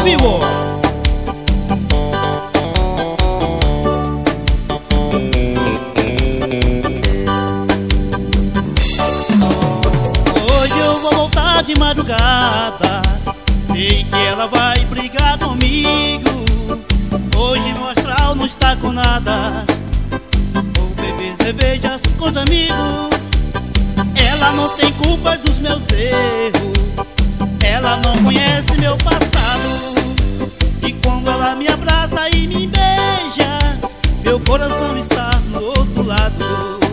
vivo. Hoje eu vou voltar de madrugada, sei que ela vai brigar comigo. Hoje meu astral não está com nada, vou beber cervejas com os amigos. Ela não tem culpa dos meus erros, ela não conhece meu passado. E quando ela me abraça e me beija, meu coração está no outro lado.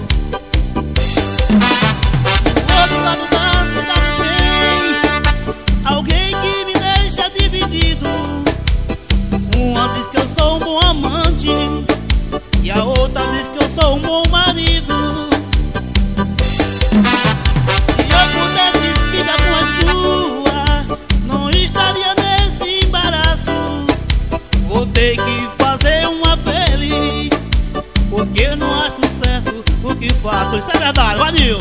Do outro lado da cidade tem alguém que me deixa dividido. Uma diz que eu sou um bom amante e a outra diz que eu sou um bom marido. Se eu pudesse ficar com as duas, não estaria nesse embaraço. Vou ter que fazer uma feliz, porque eu não acho certo o que faço. Isso é verdade, Vanil.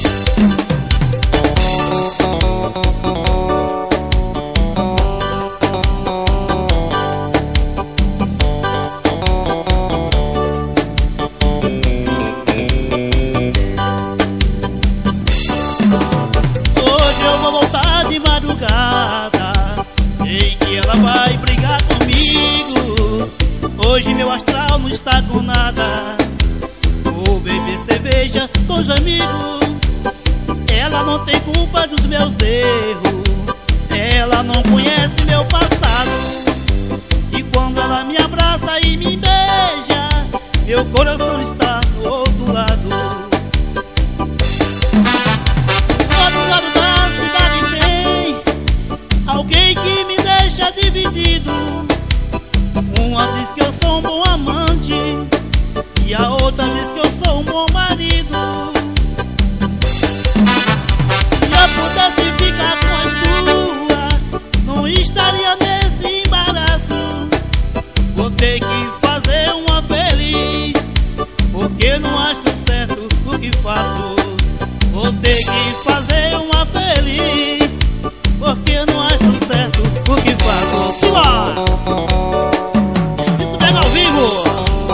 Sei que ela vai brigar comigo. Hoje meu astral não está com nada, vou beber cerveja com os amigos. Ela não tem culpa dos meus erros, ela não conhece meu passado. E quando ela me abraça e me beija, meu coração está no outro lado. Do outro lado da cidade tem alguém que me deixa dividido. Uma diz que eu sou um bom amante e a outra diz que eu sou um bom marido. Se eu pudesse ficar com as duas, não estaria nesse embaraço. Vou ter que fazer uma feliz, porque não acho certo o que faço. Vou ter que fazer uma feliz, porque eu não acho certo o que faço. Simbora! Cinco pega ao vivo!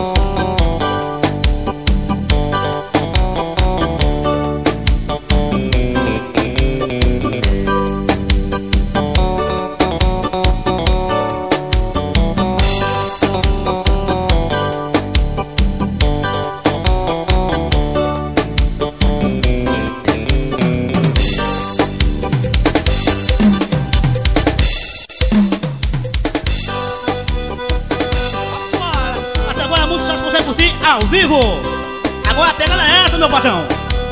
Ao vivo! Agora a pegada é essa, meu patrão!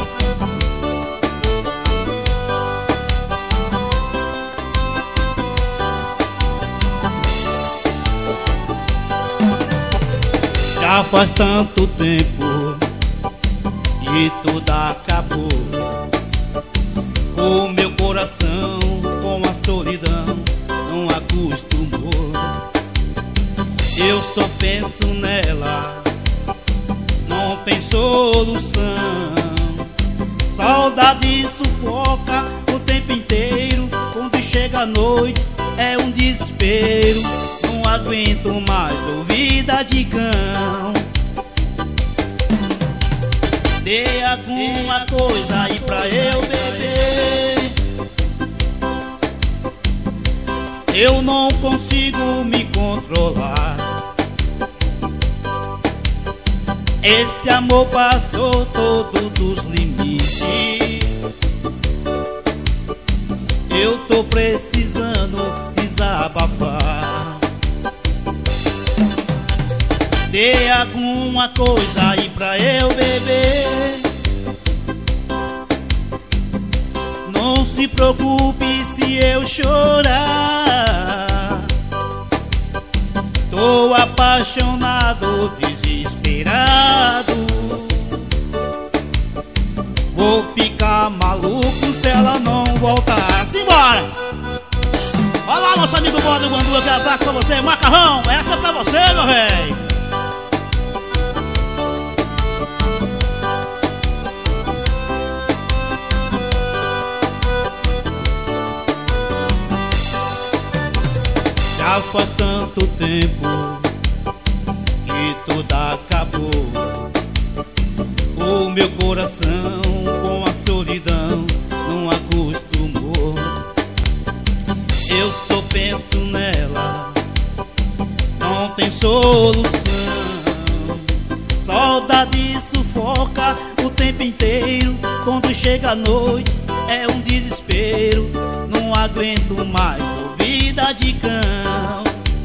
Já faz tanto tempo e tudo acabou. O meu coração com a solidão não acostumou. Eu só penso nela, não tem solução. Saudade sufoca o tempo inteiro. Quando chega a noite é um desespero. Não aguento mais ouvida de cão. Dê alguma coisa aí pra eu beber. Eu não consigo me controlar. Esse amor passou todos os limites. Eu tô precisando desabafar. Dê alguma coisa aí pra eu beber. Não se preocupe se eu chorar. Tô apaixonado, desesperado. Vou ficar maluco se ela não voltar. Simbora! Olá, nosso amigo Bode do Guandu, aquele abraço pra você. Macarrão, essa é pra você, meu velho. Já Já faz tanto tempo que tudo acabou. O meu coração com a solidão não acostumou. Eu só penso nela, não tem solução. Saudade sufoca o tempo inteiro. Quando chega a noite é um desespero. Não aguento mais ouvida de cão.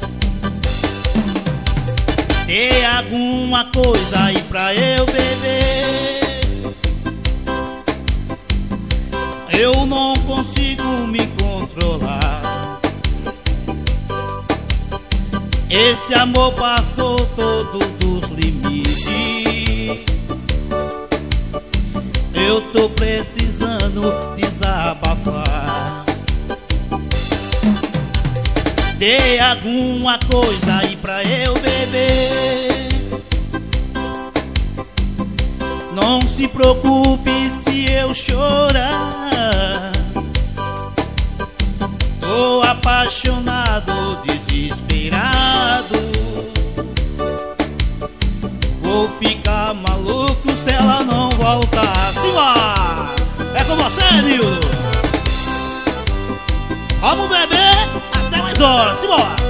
Tem alguma coisa aí pra eu beber? Eu não consigo me controlar. Esse amor passou todos os limites. Eu tô precisando desabafar. Dê alguma coisa aí pra eu beber. Não se preocupe se eu chorar. Tô apaixonado, desesperado. Vou ficar maluco se ela não voltar. Simbora! É com você, Nildo! Vamos beber até mais horas, simbora!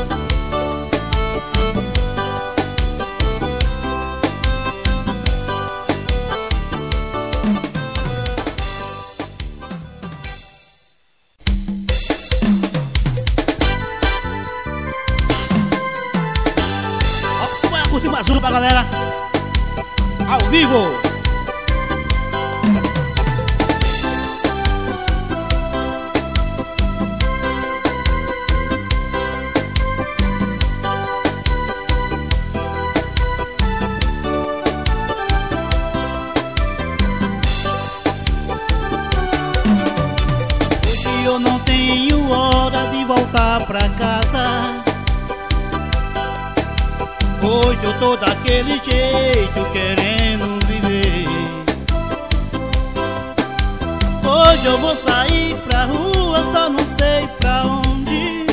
Curtir mais uma pra galera ao vivo. Hoje eu não tenho hora de voltar pra casa. Hoje eu tô daquele jeito, querendo viver. Hoje eu vou sair pra rua, só não sei pra onde.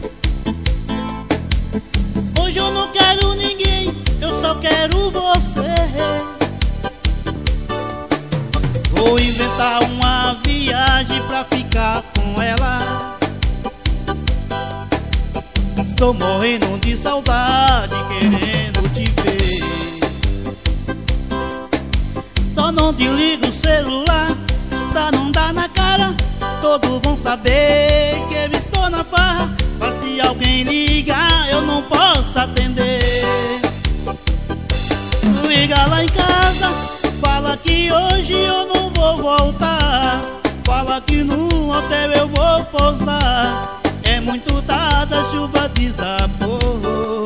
Hoje eu não quero ninguém, eu só quero você. Vou inventar uma viagem pra ficar com ela. Estou morrendo de saudade, querendo te ver. Só não desligo o celular pra não dar na cara. Todos vão saber que eu estou na farra. Mas se alguém ligar eu não posso atender. Liga lá em casa, fala que hoje eu não vou voltar. Fala que no hotel eu vou pousar. É muito tarde, a chuva desabou.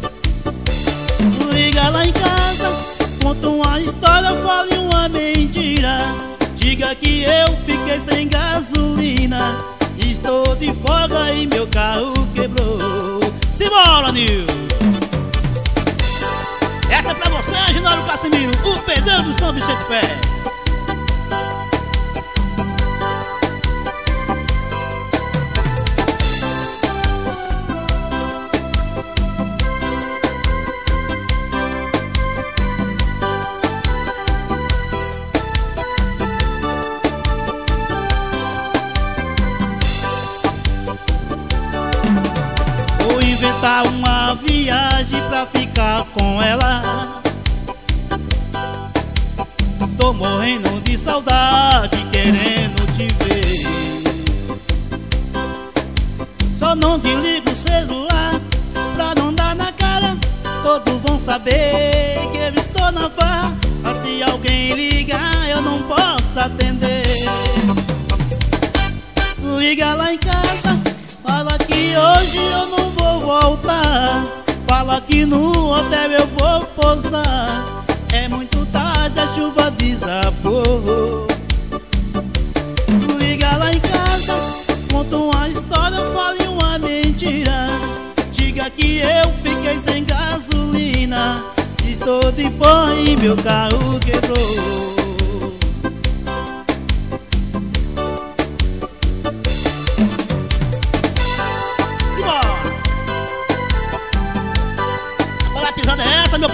Liga lá em casa, conta uma história, fale uma mentira. Diga que eu fiquei sem gasolina. Estou de folga e meu carro quebrou. Simbora, Nil! Essa é pra você, Agenório Casimiro, o pedreiro do São Vicente Pé. Inventar uma viagem pra ficar com ela. Estou morrendo de saudade, querendo te ver. Só não desligo o celular pra não dar na cara. Todos vão saber que eu estou na farra. Mas se alguém ligar eu não posso atender. Liga lá em casa, fala que hoje eu não vou voltar. Fala que no hotel eu vou pousar. É muito tarde, a chuva desabou. Liga lá em casa, conta uma história, fale uma mentira. Diga que eu fiquei sem gasolina. Estou de pó e meu carro quebrou.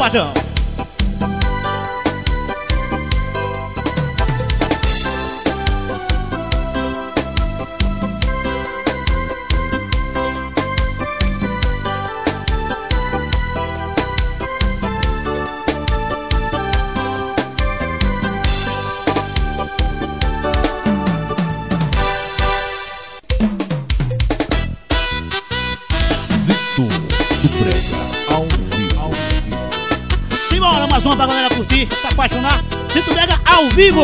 patrão. Simbora, mais uma pra galera curtir, se apaixonar. Zito Brega ao vivo.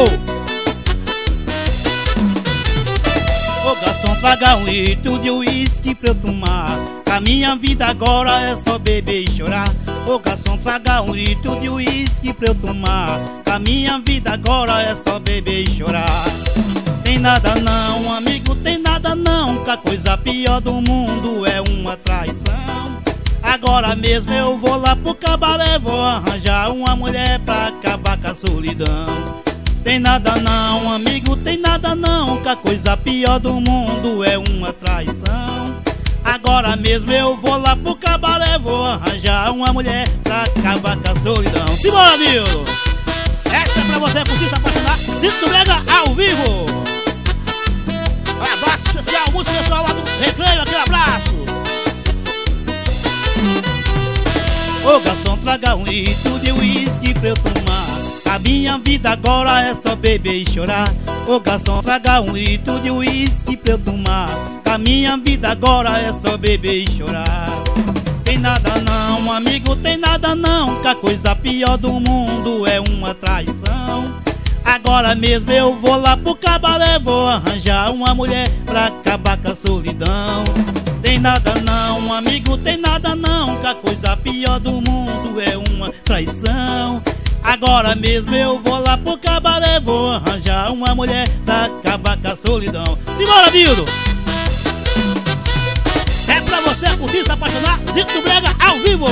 Ô garçom, traga um litro de uísque pra eu tomar. A minha vida agora é só beber e chorar. Ô garçom, traga um litro de uísque pra eu tomar. A minha vida agora é só beber e chorar. Tem nada não, amigo, tem nada não, que a coisa pior do mundo é uma traição. Agora mesmo eu vou lá pro cabaré, vou arranjar uma mulher pra acabar com a solidão. Tem nada não, amigo, tem nada não, que a coisa pior do mundo é uma traição. Agora mesmo eu vou lá pro cabaré, vou arranjar uma mulher pra acabar com a solidão. Simbora, Nildo! Essa é pra você curtir, se apaixonar. Zito Brega ao vivo! Um abraço especial, música pessoal lá do Recreio, aquele abraço! Ô garçom, traga um litro de uísque pra eu tomar. A minha vida agora é só beber e chorar. Ô garçom, traga um litro de uísque pra eu tomar. A minha vida agora é só beber e chorar. Tem nada não, amigo, tem nada não, que a coisa pior do mundo é uma traição. Agora mesmo eu vou lá pro cabaré, vou arranjar uma mulher pra acabar com a solidão. Tem nada não, amigo, tem nada não, que a coisa pior do mundo é uma traição. Agora mesmo eu vou lá pro cabaré, vou arranjar uma mulher pra acabar com a solidão. Simbora, Dildo! É pra você curtir, se apaixonar, Zito Brega ao vivo!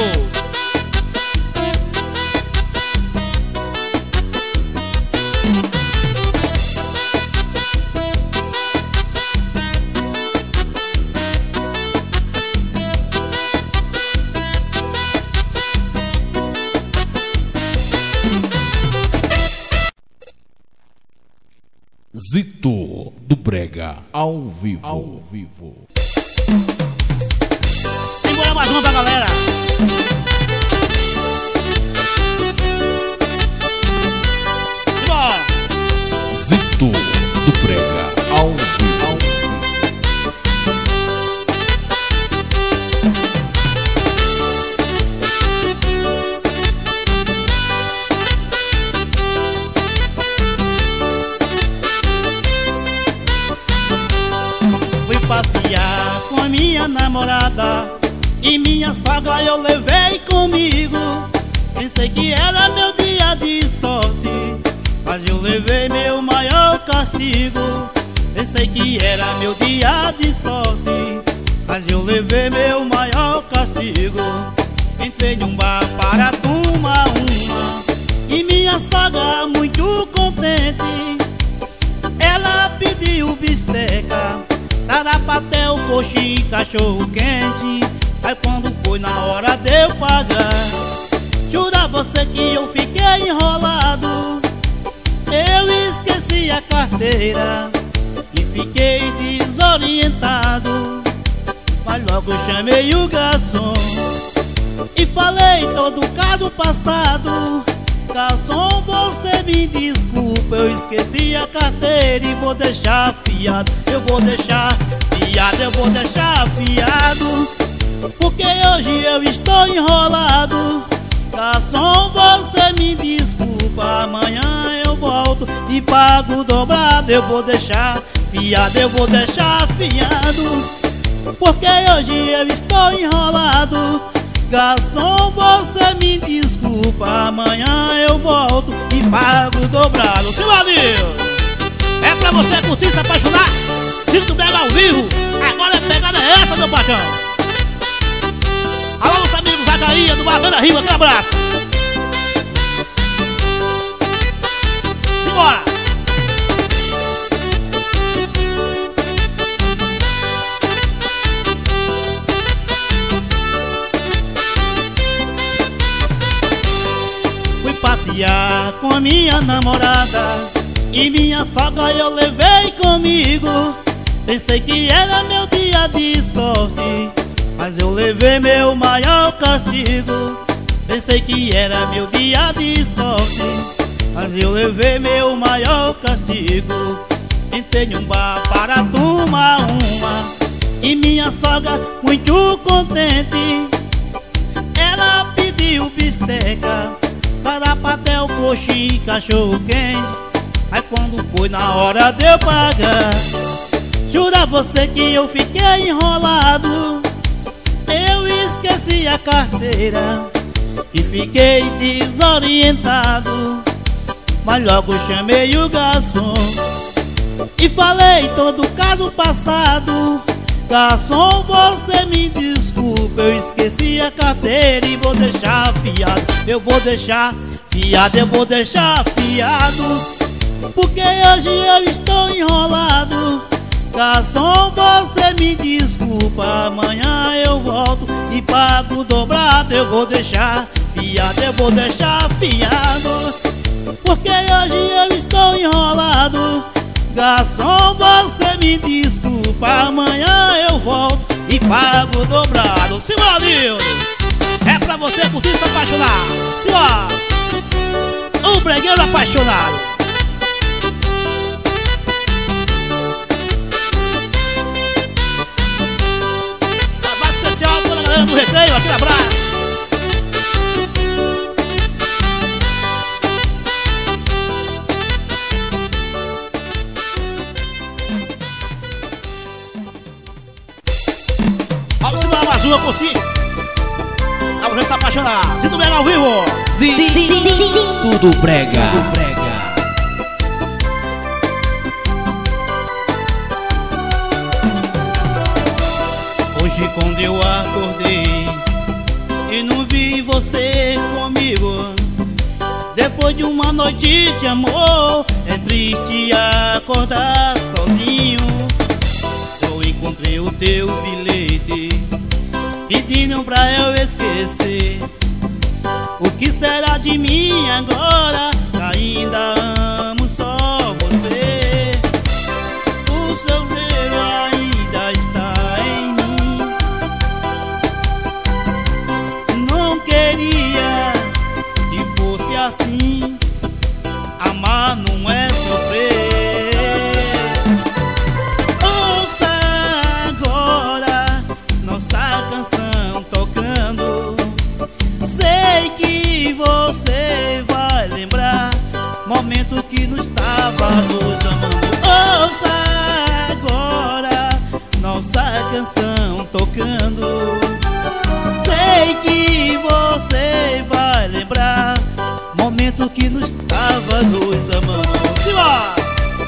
Zito do Brega ao vivo. Ao vivo. Simbora, mais uma pra galera. Simbora. Zito do Brega ao vivo. Passear com a minha namorada e minha sogra eu levei comigo. Pensei que era meu dia de sorte, mas eu levei meu maior castigo. Pensei que era meu dia de sorte, mas eu levei meu maior castigo. Entrei num bar para tomar uma e minha sogra muito contente, ela pediu bisteca, sarapatel, coxinha, cachorro quente. Aí quando foi na hora de eu pagar, jura você que eu fiquei enrolado. Eu esqueci a carteira e fiquei desorientado. Mas logo chamei o garçom e falei todo o caso passado. Garçom, você me desculpa, eu esqueci a carteira e vou deixar fiado. Eu vou deixar fiado, eu vou deixar fiado, porque hoje eu estou enrolado. Garçom, você me desculpa, amanhã eu volto e pago dobrado. Eu vou deixar fiado, eu vou deixar fiado, porque hoje eu estou enrolado. Garçom, você me desculpa, amanhã eu volto e pago dobrado. Silvadinho, é pra você curtir, se apaixonar, Zito Brega ao vivo. Agora a pegada é essa, meu patrão. Alô, nosso amigo Zacarias do Bacana Rio, aquele abraço. Simbora. a minha namorada, e minha sogra eu levei comigo. Pensei que era meu dia de sorte, mas eu levei meu maior castigo. Pensei que era meu dia de sorte, mas eu levei meu maior castigo. Entrei num bar para tomar uma, e minha sogra muito contente, ela pediu bisteca, sarapatel, coxinha e cachorro quente. Aí quando foi na hora de eu pagar, jura você que eu fiquei enrolado. Eu esqueci a carteira e fiquei desorientado. Mas logo chamei o garçom e falei todo o caso passado. Garçom, você me desculpa, eu esqueci a carteira e vou deixar fiado. Eu vou deixar fiado, eu vou deixar fiado, porque hoje eu estou enrolado. Garçom, você me desculpa, amanhã eu volto e pago dobrado. Eu vou deixar fiado, eu vou deixar fiado, porque hoje eu estou enrolado. Garçom, você me desculpa, amanhã eu volto e pago dobrado. Simbora, Nildo! É pra você curtir e se apaixonar. Simbora! O bregueiro apaixonado. Abraço especial toda a galera do Recreio, aquele abraço. Vamos embora mais uma por ti, pra você se apaixonar. Sinto Brega ao vivo. Tudo brega. Tudo brega. Hoje quando eu acordei e não vi você comigo, depois de uma noite de amor, é triste acordar sozinho. Eu encontrei o teu bilhete pedindo pra eu esquecer. O que será de mim agora? Ainda amo só você. O seu cheiro ainda está em mim. Não queria que fosse assim. Amar não é sofrer. Ouça agora nossa canção tocando. Sei que você vai lembrar momento que não estava nos amando. Ouça agora nossa canção tocando. Sei que você vai lembrar momento que não estava nos amando. Simbora!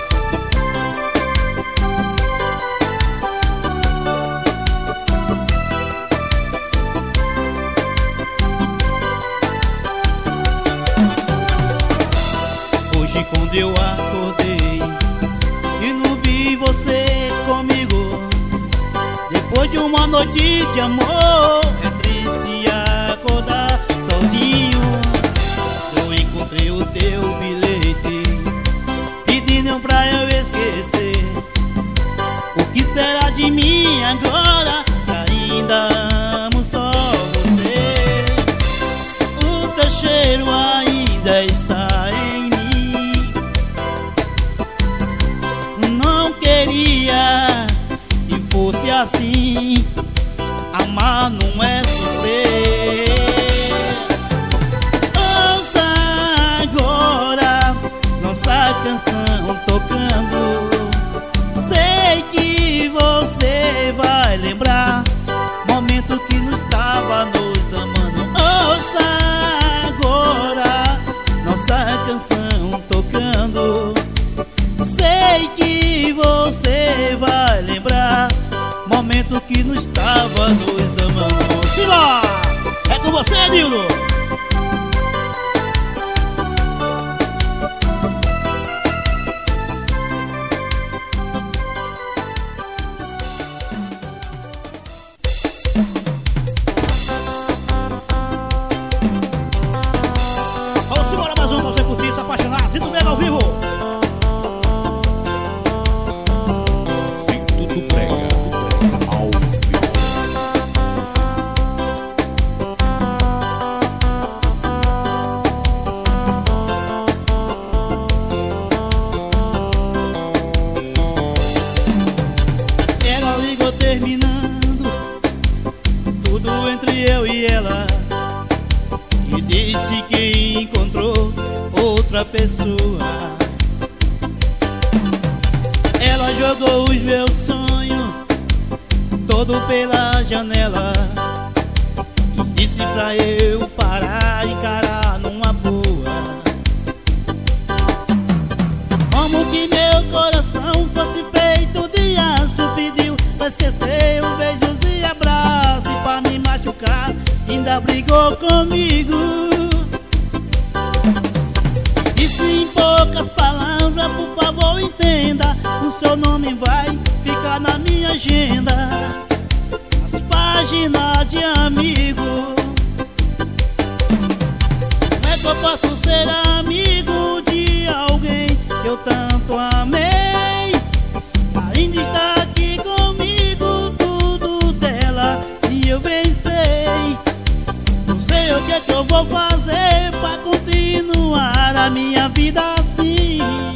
Hoje quando eu acordei e não vi você comigo, depois de uma noite de amor, é triste acordar sozinho. Eu encontrei o teu bilhete pedindo pra eu esquecer. O que será de mim agora? Que ainda amo só você. O teu cheiro ainda está em mim. Não queria que fosse assim. Amar não é sofrer. Ouça agora nossa canção tocando. Sei que você vai lembrar momento que não estava nos amando. Ouça agora nossa canção tocando. Sei que você vai lembrar momento que não estava nos amando. Simbora! É com você, Nildo! Vamos embora mais um pra você curtir, se apaixonar. pessoa. Ela jogou os meus sonhos todo pela janela e disse pra eu parar e encarar numa boa. Como que meu coração fosse feito de aço, pediu pra esquecer os beijos e abraços, e pra me machucar ainda brigou comigo. Disse em poucas palavras, por favor entenda, o seu nome vai ficar na minha agenda, as páginas de amigo. Como é que eu posso ser amigo de alguém que eu tanto amei? Ainda está aqui comigo tudo dela e eu bem sei. Não sei o que é que eu vou fazer pra continuar a minha vida assim.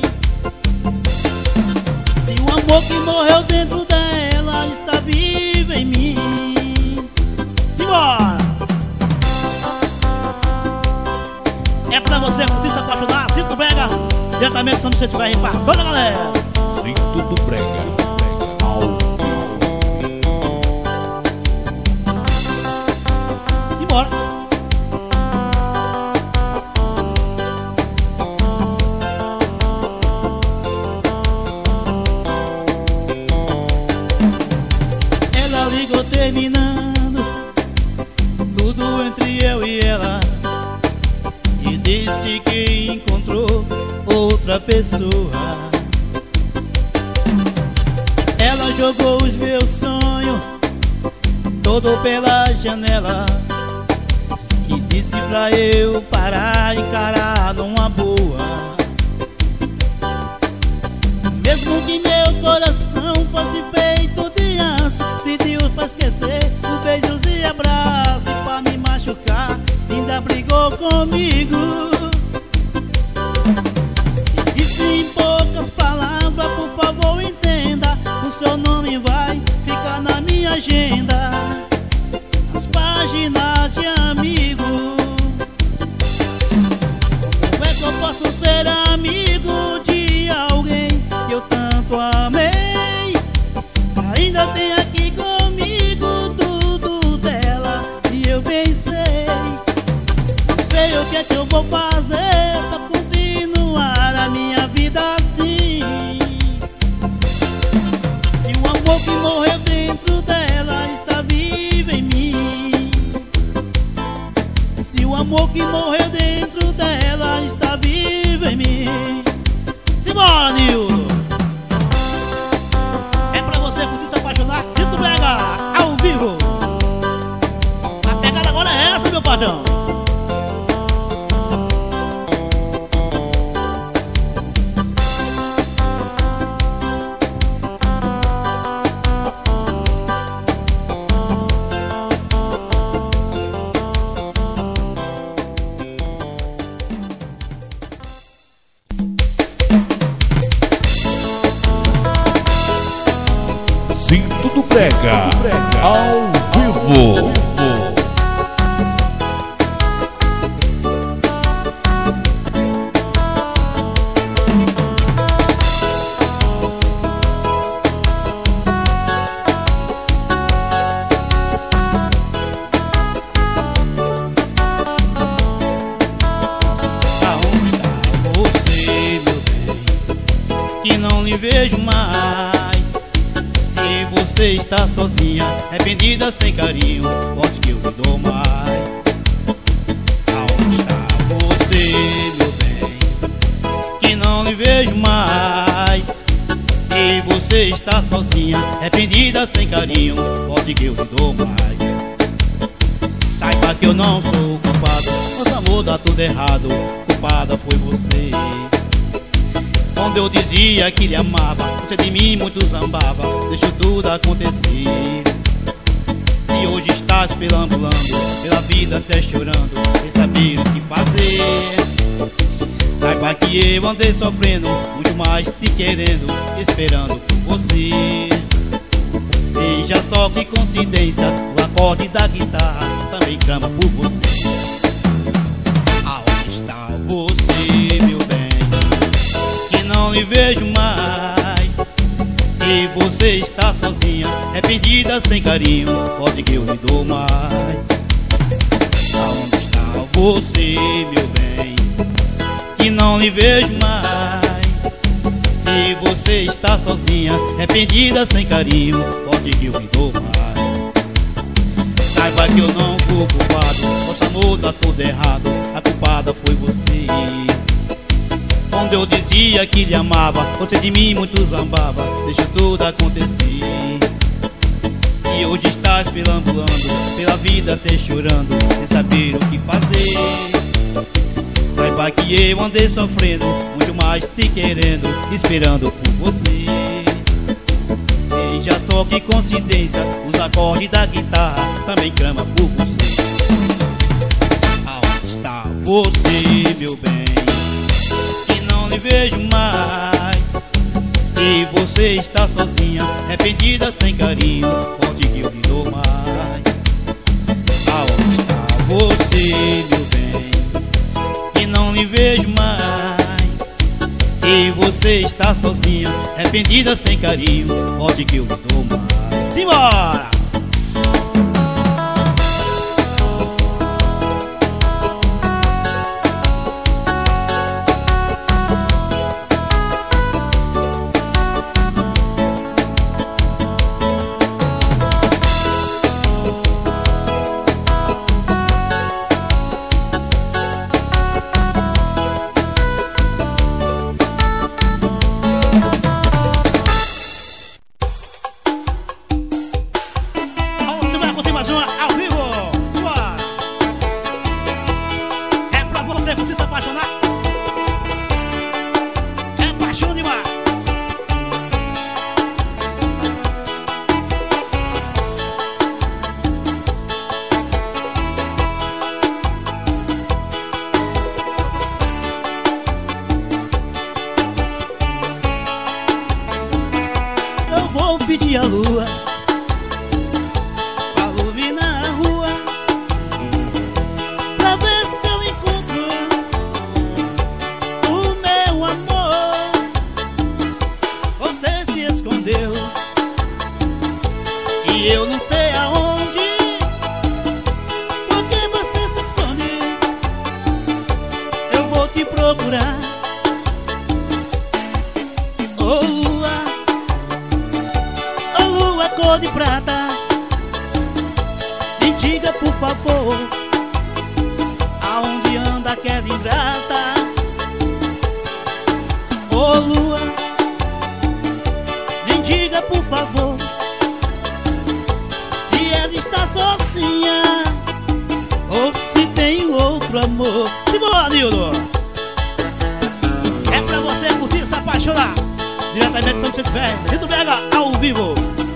Se o amor que morreu dentro dela está vivo em mim. Simbora! É pra você curtir, se apaixonar, Cinto do Brega, diretamente onde você estiver aí pra toda a galera. Cinto do Brega, ao vivo. Simbora! Ela ligou terminando tudo entre eu e ela e disse que encontrou outra pessoa. Ela jogou os meus sonhos todo pela janela e disse pra eu parar e encarar numa boa. Mesmo que meu coração fosse feito de aço, pediu pra esquecer os beijos e abraços, e pra me machucar ainda brigou comigo. E disse em poucas palavras, por favor entenda, o seu nome vai ficar na minha agenda, as páginas de amigo. Como é que eu posso ser amigo de alguém que eu tanto amei? Ainda tem aqui comigo tudo dela e eu bem sei. Não sei o que é que eu vou fazer pra continuar a minha vida assim. Se o amor que morreu dentro dela está vivo em mim. Se o amor que morreu dentro dela está vivo em mim. Simbora, Nildo! É pra você curtir, se apaixonar, Cinto do Brega, ao vivo! A pegada agora é essa, meu patrão! Cinto do Brega, ao vivo. Aonde está você, meu bem, que não lhe vejo mais? Se você está sozinha, arrependida, sem carinho, volte que eu lhe dou mais. Aonde está você, meu bem, que não lhe vejo mais? Se você está sozinha, arrependida, sem carinho, volte que eu lhe dou mais. Saiba que eu não sou culpado, nosso amor dá tudo errado, culpada foi você. Quando eu dizia que lhe amava, você de mim muito zambava, deixou tudo acontecer. E hoje estás perambulando pela vida até chorando, sem saber o que fazer. Saiba que eu andei sofrendo, muito mais te querendo, esperando por você. Veja só que coincidência, o acorde da guitarra também clama por você. Aonde está você, meu bem, lhe vejo mais. Se você está sozinha, arrependida, sem carinho, pode que eu lhe dou mais. Aonde está você, meu bem, que não lhe vejo mais? Se você está sozinha, arrependida, sem carinho, pode que eu lhe dou mais. Saiba que eu não fui culpado, nosso amor tá tudo errado, a culpada foi você. Quando eu dizia que lhe amava, você de mim muito zambava, deixou tudo acontecer. Se hoje estás perambulando pela vida até chorando, sem saber o que fazer, saiba que eu andei sofrendo, muito mais te querendo, esperando por você. Veja só que coincidência, os acordes da guitarra também clama por você. Aonde está você, meu bem, que não lhe vejo mais? Se você está sozinha, arrependida, sem carinho, pode que eu lhe dou mais. Aonde está você, meu bem, que não lhe vejo mais? Se você está sozinha, arrependida, sem carinho, pode que eu lhe dou mais. Simbora! Pedir a lua pra iluminar a rua, pra ver se eu encontro o meu amor. Você se escondeu e eu não sei aonde. Por que você se esconde? Eu vou te procurar. Oh, lua, cor de prata, me diga por favor, aonde anda aquela ingrata? Ô lua, me diga por favor, se ela está sozinha ou se tem outro amor. Simbora, Nildo! É pra você curtir, se apaixonar, diretamente de São Vicente Ferro, Rito Brega, ao vivo.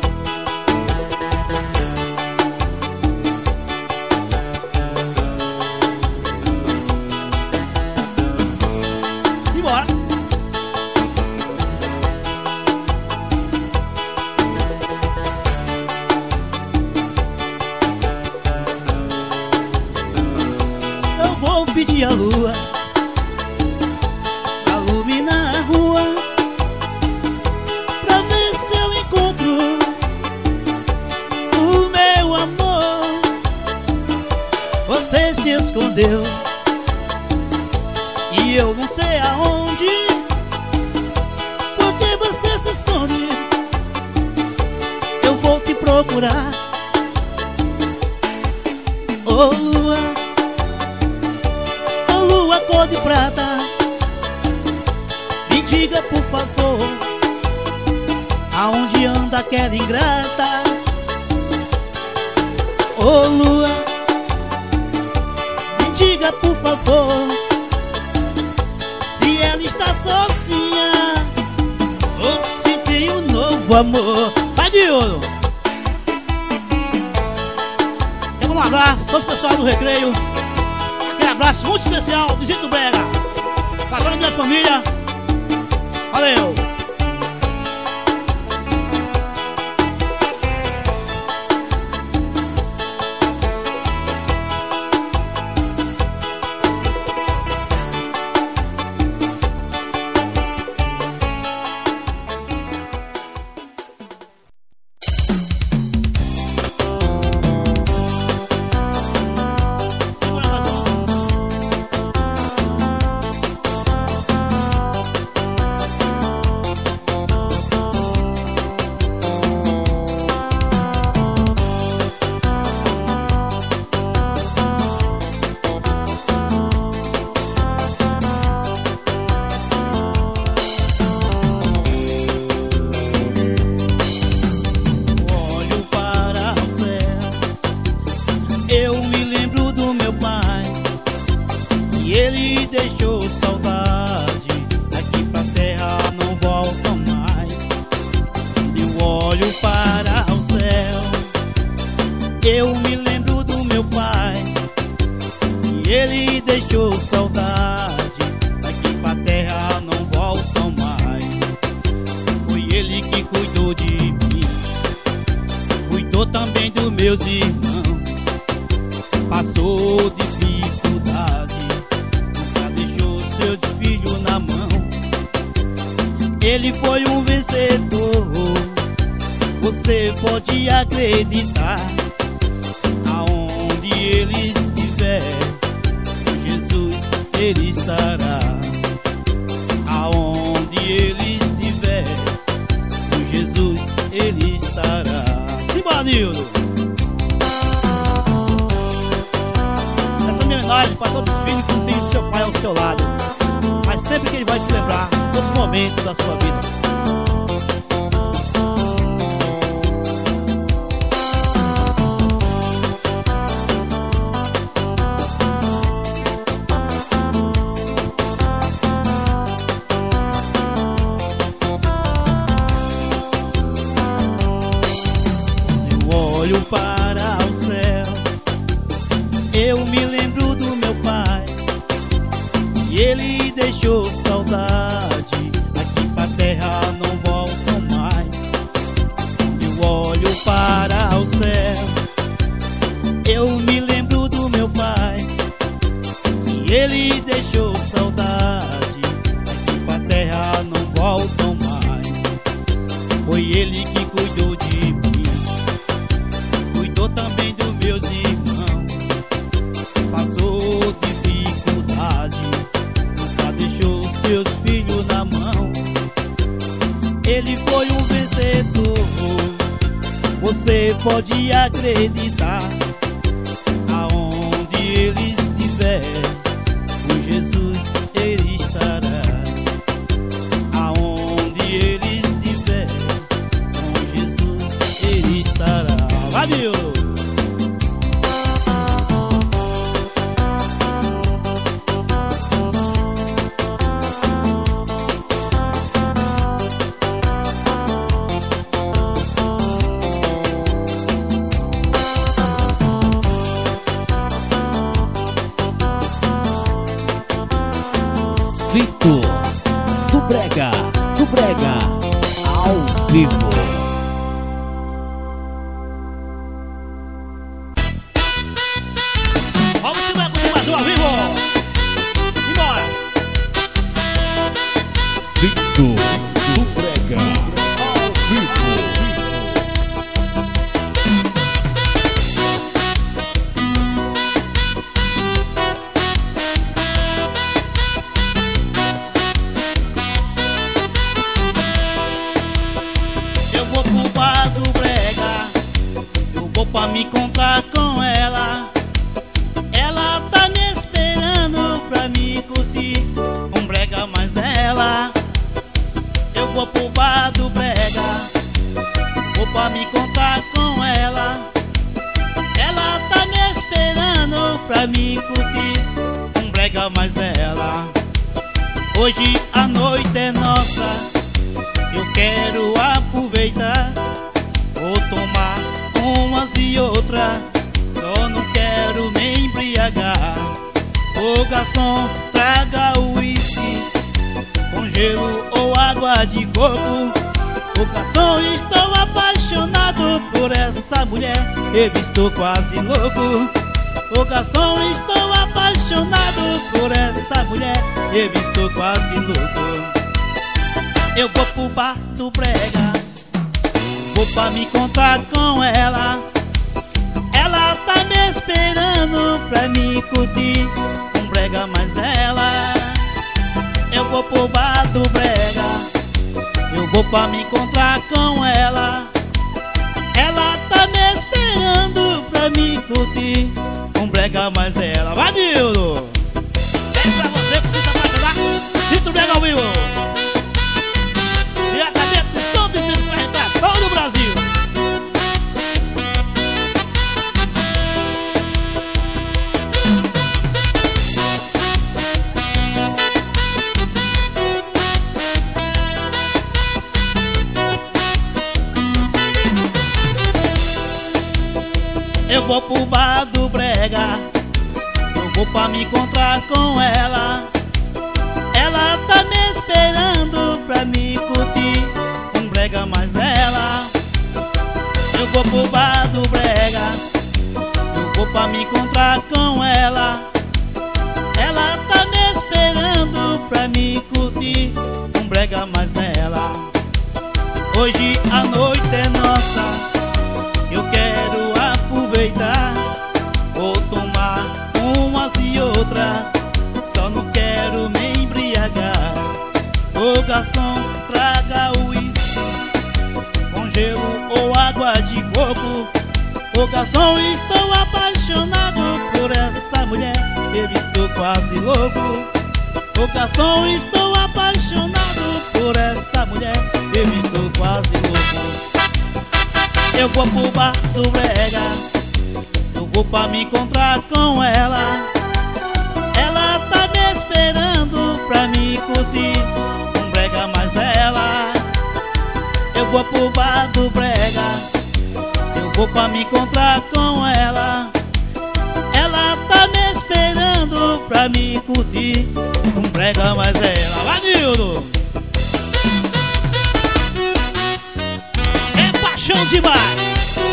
Vou pedir a lua pra iluminar a rua, pra ver se eu encontro o meu amor. Você se escondeu e eu não sei aonde. Por que você se esconde? Eu vou te procurar. Oh lua, lua cor de prata, me diga por favor, aonde anda aquela ingrata? Ô lua, me diga por favor, se ela está sozinha ou se tem um novo amor. Vai de ouro! Quero um abraço a todos o pessoal do Recreio. Aquele abraço muito especial do Rito Brega, pra toda a minha família. Valeu! Eu me lembro do meu pai, e ele deixou saudade. Daqui pra terra não voltam mais. Foi ele que cuidou de mim, cuidou também dos meus irmãos. Passou dificuldade, nunca deixou seus filhos na mão. Ele foi um vencedor, você pode acreditar. Aonde ele estiver, com Jesus ele estará. Aonde ele estiver, com Jesus ele estará. Simbora, Nildo! Essa minha homenagem para todos os filhos que não tem seu pai ao seu lado, mas sempre que ele vai se lembrar, todos os momentos da sua vida. Olho para o céu, eu me lembro do meu pai, e ele deixou saudade. Aqui pra terra não voltam mais. Eu olho para o céu, eu me lembro do meu pai, e ele deixou saudade. Aqui pra terra não voltam mais. Foi ele que cuidou de mim, também dos meus irmãos. Passou dificuldade, nunca deixou seus filhos na mão. Ele foi um vencedor, você pode acreditar. Aonde ele estiver, com Jesus ele estará. Aonde ele estiver, com Jesus ele estará. Valeu! Zito do Brega ao vivo. Vamos embora com o Zimbador ao vivo! Embora! Zito do Brega ao vivo. Eu vou pro bar do Brega, eu vou pra me encontrar com ela. Ela tá me esperando pra me curtir um brega mais ela. Eu vou pro bar do Brega, vou pra me encontrar com ela. Ela tá me esperando pra me curtir um brega mais ela. Hoje a noite é nossa, eu quero aproveitar. Vou tomar umas e outras, só não quero me embriagar. Ô garçom, traga o uísque com gelo ou água de coco. Ô garçom, estou apaixonado por essa mulher, eu estou quase louco. Ô garçom, estou apaixonado por essa mulher, eu estou quase louco. Eu vou pro bar do Brega, vou pra me encontrar com ela. Ela tá me esperando pra me curtir um brega mais ela. Eu vou pro bar do Brega, eu vou pra me encontrar com ela. Ela tá me esperando pra me curtir um brega mais ela. Vai, Nildo! Vem pra você, que tá apaixonado. Zito Brega ao vivo! Diretamente de São Vicente pra arretar todo o Brasil. Eu vou pro bar do brega, eu vou pra me encontrar com ela. Ela tá me esperando pra me curtir um brega mais ela. Eu vou pro bar do brega, eu vou pra me encontrar com ela. Ela tá me esperando pra me curtir um brega mais ela. Hoje a noite é nossa, eu quero aproveitar. Vou tomar umas e outras, só não quero me embriagar. Ô garçom, traga o uísque com gelo ou água de coco. Ô garçom, estou apaixonado por essa mulher, eu estou quase louco. Ô garçom, estou apaixonado por essa mulher, eu estou quase louco. Eu vou pro bar do brega, eu vou pra me encontrar com ela. Ela tá me esperando pra me curtir um brega mais ela. Eu vou pro bar do brega, eu vou pra me encontrar com ela. Ela tá me esperando pra me curtir um brega mais ela. Vai, Nildo! É paixão demais!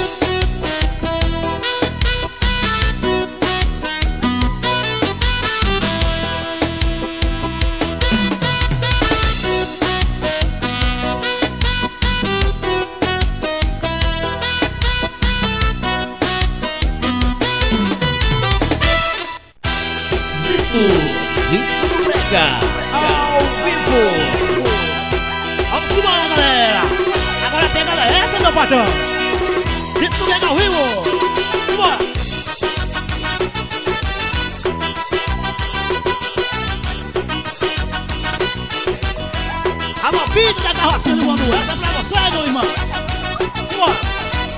Zito do Brega ao vivo. Vamos embora, galera! Agora pega essa, meu patrão! Zito do Brega ao vivo! Vambora! Alô, filho da carrocinha do Bandu, essa é pra você, meu irmão! Vambora!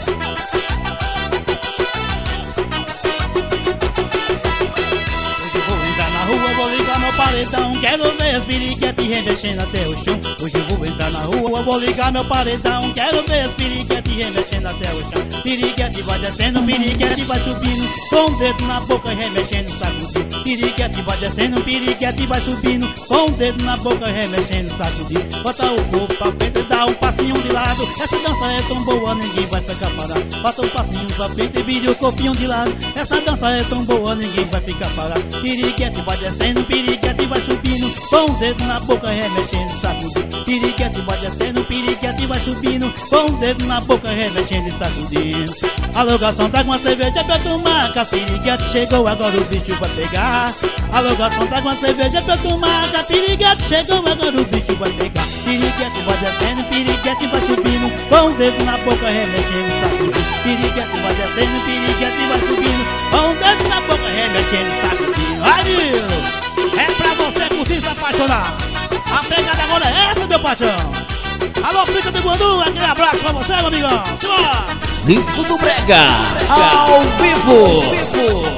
Vou ligar meu paredão, quero ver as piriguetes remexendo até o chão. Hoje eu vou entrar na rua, vou ligar meu paredão, quero ver as piriguetes remexendo até o chão. Piriguete vai descendo, piriguete vai subindo, com o dedo na boca remexendo, sacudindo. Piriguete vai descendo, piriguete vai subindo, com o dedo na boca remexendo, sacudindo. Bota o corpo pra frente e dá um passinho de lado, essa dança é tão boa, ninguém vai ficar parado. Bota um passinho pra frente e vira o corpinho de lado, essa dança é tão boa, ninguém vai ficar parado. Piriguete vai descendo, piriguete vai subindo, com o dedo na boca remexendo, sacudindo. Piriguete vai descendo, piriguete vai subindo, com o dedo na boca remexendo e sacudindo. Alô, garçom, traga uma cerveja pra eu tomar, que a piriguete chegou, agora o bicho vai pegar. Alô, garçom, traga uma cerveja pra eu tomar, que a piriguete chegou, agora o bicho vai pegar. Piriguete vai descendo, piriguete vai subindo, com o dedo na boca remexendo e sacudindo. Piriguete vai descendo, piriguete vai subindo, com o dedo na boca remexendo e sacudindo. Aí, é pra você curtir e se apaixonar. A pegada agora é essa, meu patrão. Alô, Pica do Bandu, aquele abraço pra você, meu amigão. Zito do Brega ao vivo.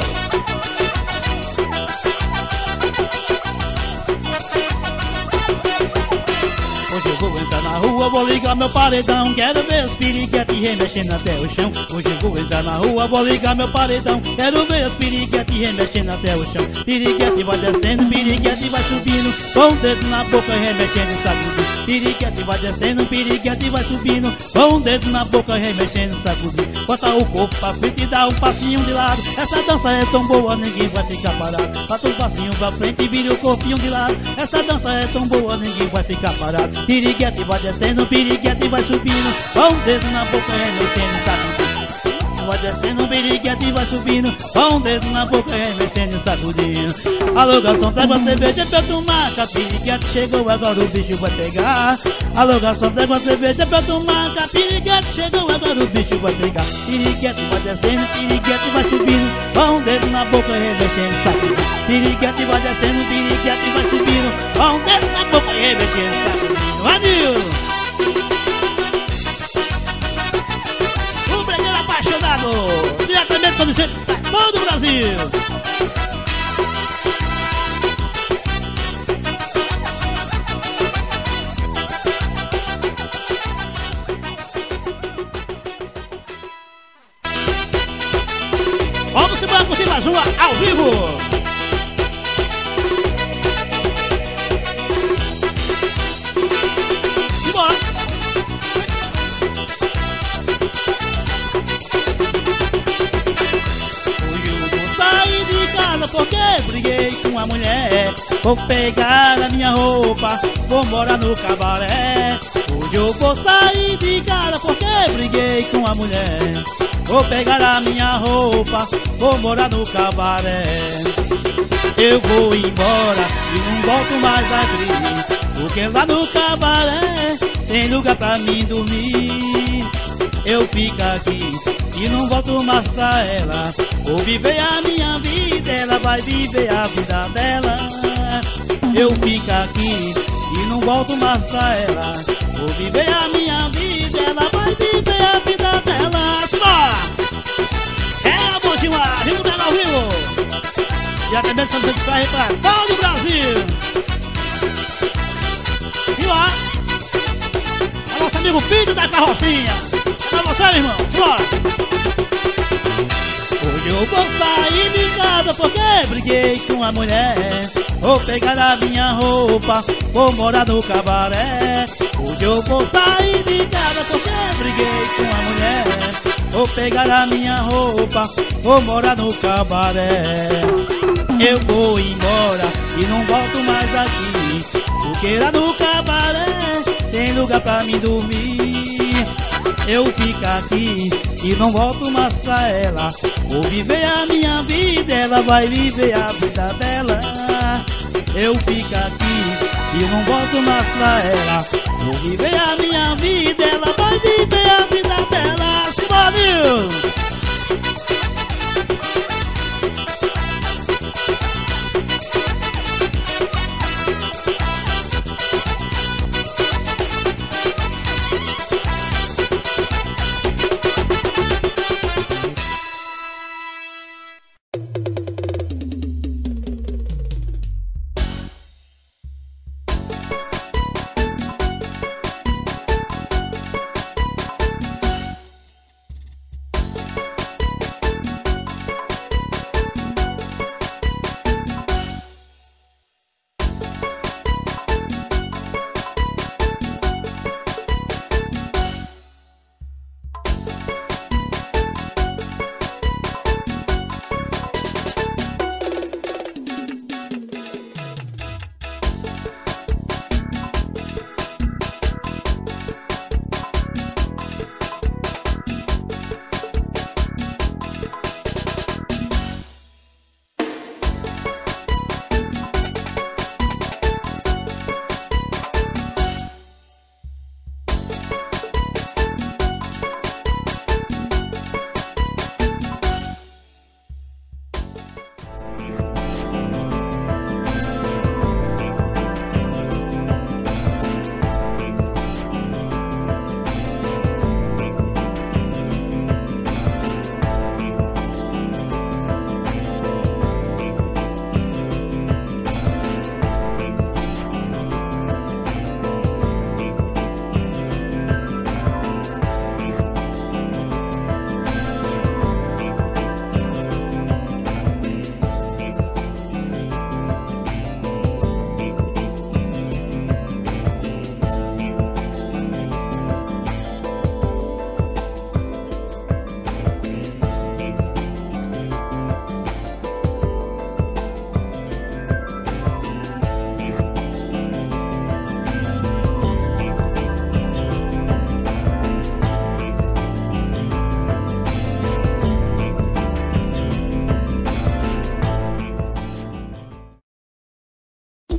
Hoje eu vou entrar na rua, vou ligar meu paredão, quero ver os piriguetes remexendo até o chão. Hoje eu vou entrar na rua, vou ligar meu paredão, quero ver os piriguetes remexendo até o chão. Piriguete vai descendo, piriguete vai subindo, com o dedo na boca remexendo e sacudindo. Piriguete vai descendo, piriguete vai subindo, com o dedo na boca remexendo e sacudindo. Bota o corpo pra frente e dá um passinho de lado, essa dança é tão boa, ninguém vai ficar parado. Bota um passinho pra frente e vira o corpinho de lado, essa dança é tão boa, ninguém vai ficar parado. Piriguete vai descendo, piriguete vai subindo, com o dedo na boca remexendo e sacudindo. Vai descendo, piriguete vai subindo, com o dedo na boca remexendo e sacudindo. Alô, garçom, traga uma cerveja pra eu tomar, que a piriguete chegou, agora o bicho vai pegar. Alô, garçom, traga uma cerveja pra eu tomar, que a piriguete chegou, agora o bicho vai pegar. Piriguete vai descendo, piriguete vai subindo, com o dedo na boca remexendo e sacudindo. Piriguete vai descendo, piriguete vai subindo, com o dedo na boca remexendo e sacudindo. Adil! O Bregueiro apaixonado, diretamente para o centro de todo o Brasil. mais uma ao vivo. Simbora. Hoje eu vou sair de casa porque briguei com a mulher. Vou pegar a minha roupa, vou morar no cabaré. Hoje eu vou sair de casa porque briguei com a mulher. Vou pegar a minha roupa, vou morar no cabaré. Eu vou embora e não volto mais aqui, porque lá no cabaré tem lugar pra mim dormir. Eu fico aqui e não volto mais pra ela. Vou viver a minha vida, ela vai viver a vida dela. Eu fico aqui e não volto mais pra ela. Vou viver a minha vida, ela vai viver a vida dela. Simbora! É a Botimar, Rio do Brega ao vivo. E a cabeça de Santa Fé para todo o Brasil. E lá, é nosso amigo Filho da Carrocinha. É pra você, meu irmão. Simbora! Hoje eu vou sair de casa porque briguei com a mulher. Vou pegar a minha roupa, vou morar no cabaré. Hoje eu vou sair de casa porque briguei com a mulher. Vou pegar a minha roupa, vou morar no cabaré. Eu vou embora e não volto mais aqui, porque lá no cabaré tem lugar pra mim dormir. Eu fico aqui e não volto mais pra ela. Vou viver a minha vida, ela vai viver a vida dela. Eu fico aqui e não volto mais pra ela. Vou viver a minha vida, ela vai viver a vida dela. Simbora, viu?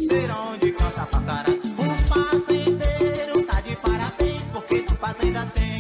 Onde canta passará, o fazendeiro tá de parabéns, porque tu fazenda tem